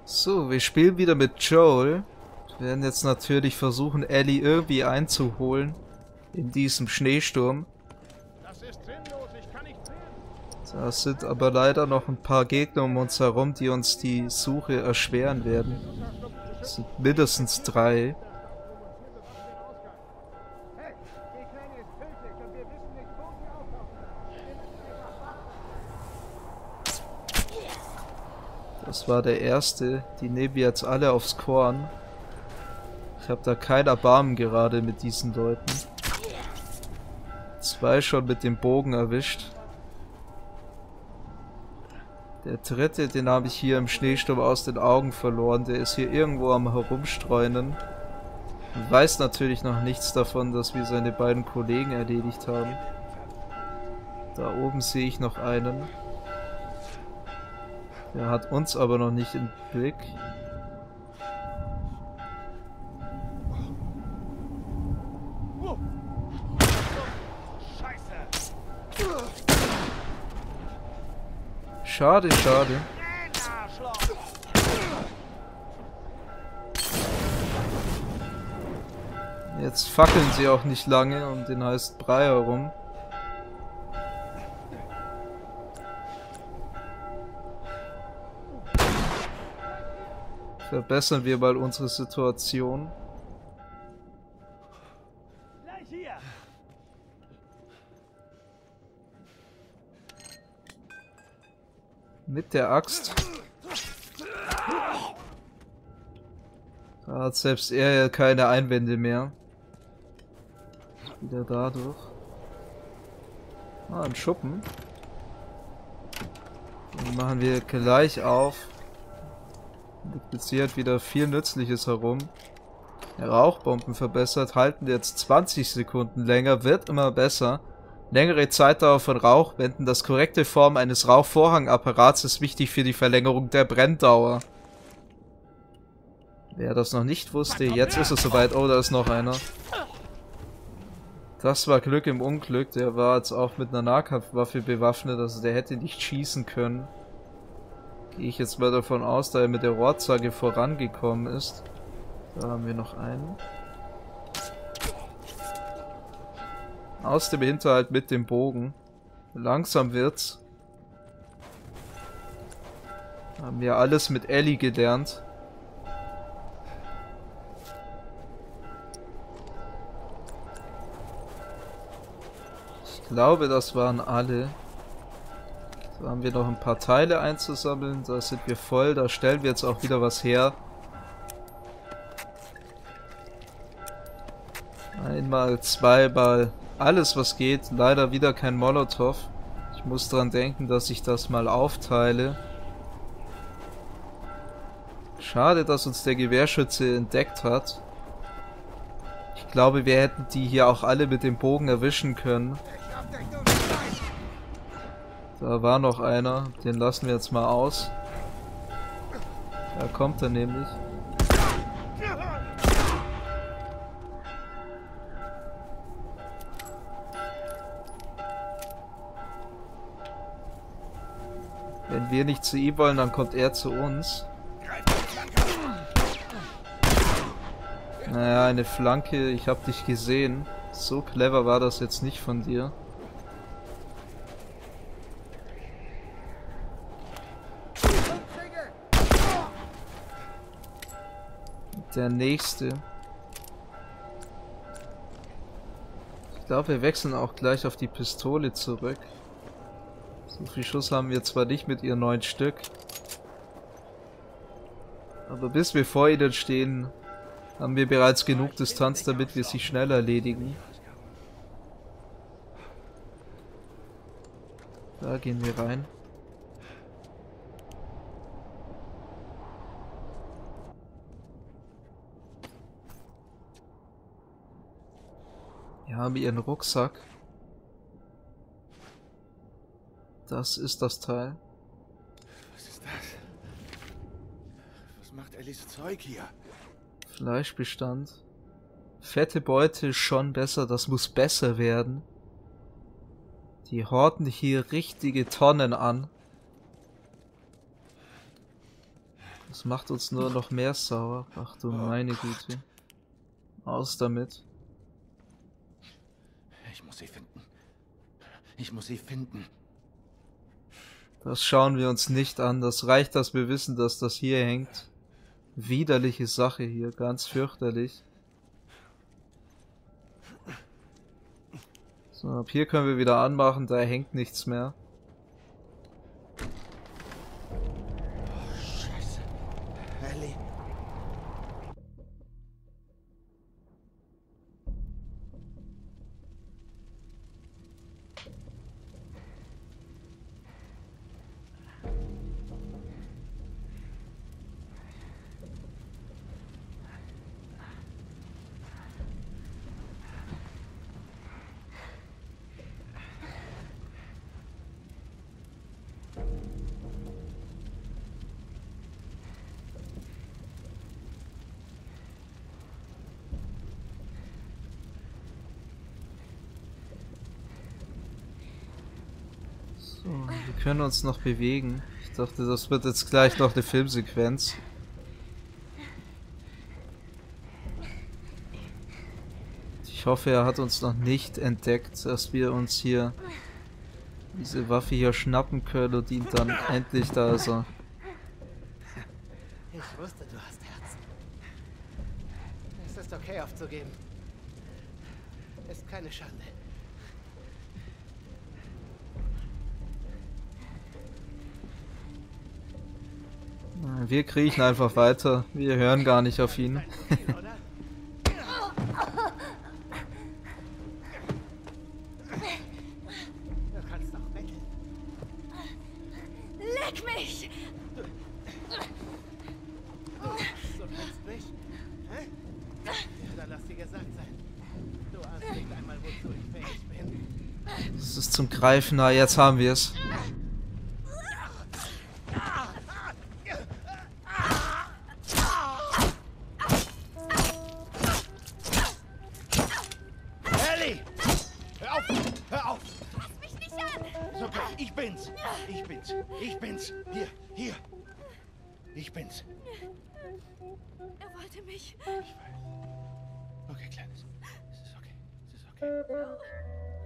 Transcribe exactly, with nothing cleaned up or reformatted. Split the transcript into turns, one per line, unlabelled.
So, wir spielen wieder mit Joel. Wir werden jetzt natürlich versuchen, Ellie irgendwie einzuholen. In diesem Schneesturm. Da sind aber leider noch ein paar Gegner um uns herum, die uns die Suche erschweren werden. Es sind mindestens drei. Das war der erste. Die nehmen wir jetzt alle aufs Korn. Ich habe da kein Erbarmen gerade mit diesen Leuten. Zwei schon mit dem Bogen erwischt. Der dritte, den habe ich hier im Schneesturm aus den Augen verloren. Der ist hier irgendwo am Herumstreunen. Und weiß natürlich noch nichts davon, dass wir seine beiden Kollegen erledigt haben. Da oben sehe ich noch einen. Der hat uns aber noch nicht im Blick. Schade, schade. Jetzt fackeln sie auch nicht lange um den heißen Brei herum. Verbessern wir mal unsere Situation. Mit der Axt. Da hat selbst er keine Einwände mehr. Wieder dadurch. Ah, ein Schuppen. Den machen wir gleich auf. Jetzt hier hat wieder viel Nützliches herum. Rauchbomben verbessert, halten jetzt zwanzig Sekunden länger, wird immer besser. Längere Zeitdauer von Rauchwänden. Das korrekte Form eines Rauchvorhangapparats ist wichtig für die Verlängerung der Brenndauer. Wer das noch nicht wusste, jetzt ist es soweit. Oh, da ist noch einer. Das war Glück im Unglück. Der war jetzt auch mit einer Nahkampfwaffe bewaffnet, also der hätte nicht schießen können. Gehe ich jetzt mal davon aus, da er mit der Rohrzange vorangekommen ist. Da haben wir noch einen. Aus dem Hinterhalt mit dem Bogen. Langsam wird's. Haben wir alles mit Ellie gelernt. Ich glaube, das waren alle. Da haben wir noch ein paar Teile einzusammeln. Da sind wir voll. Da stellen wir jetzt auch wieder was her. Einmal, zweimal. Alles, was geht. Leider wieder kein Molotow. Ich muss dran denken, dass ich das mal aufteile. Schade, dass uns der Gewehrschütze entdeckt hat. Ich glaube, wir hätten die hier auch alle mit dem Bogen erwischen können. Da war noch einer. Den lassen wir jetzt mal aus. Da kommt er nämlich. Wenn wir nicht zu ihm wollen, dann kommt er zu uns. Naja, eine Flanke. Ich hab dich gesehen. So clever war das jetzt nicht von dir. Der nächste. Ich glaube, wir wechseln auch gleich auf die Pistole zurück. So viel Schuss haben wir zwar nicht mit ihr neun Stück. Aber bis wir vor ihnen stehen, haben wir bereits genug Distanz, damit wir sie schnell erledigen. Da gehen wir rein. Wir haben ihren Rucksack. Das ist das Teil.
Was ist das? Was macht Ellis Zeug hier?
Fleischbestand. Fette Beute schon besser, das muss besser werden. Die horten hier richtige Tonnen an. Das macht uns nur noch mehr sauer. Ach du meine Güte. Aus damit.
Ich muss sie finden. Ich muss sie finden.
Das schauen wir uns nicht an. Das reicht, dass wir wissen, dass das hier hängt. Widerliche Sache hier. Ganz fürchterlich. So, ab hier können wir wieder anmachen. Da hängt nichts mehr.
Scheiße. Ellie.
So, wir können uns noch bewegen. Ich dachte, das wird jetzt gleich noch eine Filmsequenz. Ich hoffe, er hat uns noch nicht entdeckt, dass wir uns hier diese Waffe hier schnappen können und ihn dann endlich da ist er.
Ich wusste, du hast Herz. Es ist okay aufzugeben. Ist keine Schande.
Wir kriechen einfach weiter. Wir hören gar nicht auf ihn.
Oder? Du kannst doch betteln.
Leck mich!
Du kennst mich? Hä? Ja, dann lass dir gesagt sein. Du ahnst nicht einmal, wozu ich fähig bin.
Das ist zum Greifen. Na, jetzt haben wir es.
Ellie! Hör auf! Hör auf!
Fass mich nicht an!
Ist okay. Ich bin's. Ich bin's. Ich bin's. Hier, hier. Ich bin's.
Er wollte mich.
Ich weiß. Okay, Kleines. Es ist okay. Es ist okay.